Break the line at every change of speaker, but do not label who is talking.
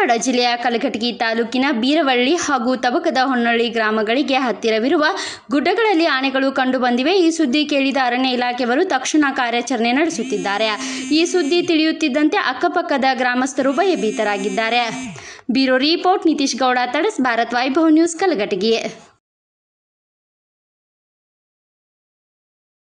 ಧಾರವಾಡ ಜಿಲ್ಲೆಯ ಕಲಘಟಗಿ ತಾಲೂಕಿನ ಬೀರವಳ್ಳಿ ಹಾಗೂ ತಬಕದ ಹೊನ್ನಳ್ಳಿ ಗ್ರಾಮಗಳಿಗೆ ಹತ್ತಿರವಿರುವ ಗುಡ್ಡಗಳಲ್ಲಿ ಆನೆಗಳು ಕಂಡುಬಂದಿವೆ. ಈ ಸುದ್ದಿ ಕೇಳಿದ ಅರಣ್ಯ ಇಲಾಖೆಯವರು ತಕ್ಷಣ ಕಾರ್ಯಾಚರಣೆ ನಡೆಸುತ್ತಿದ್ದಾರೆ. ಈ ಸುದ್ದಿ ತಿಳಿಯುತ್ತಿದ್ದಂತೆ ಅಕ್ಕಪಕ್ಕದ ಗ್ರಾಮಸ್ಥರು ಭಯಭೀತರಾಗಿದ್ದಾರೆ. Bureau report Nitish Gowda Tadas, Bharat Vaibhav news, Kalghatgi.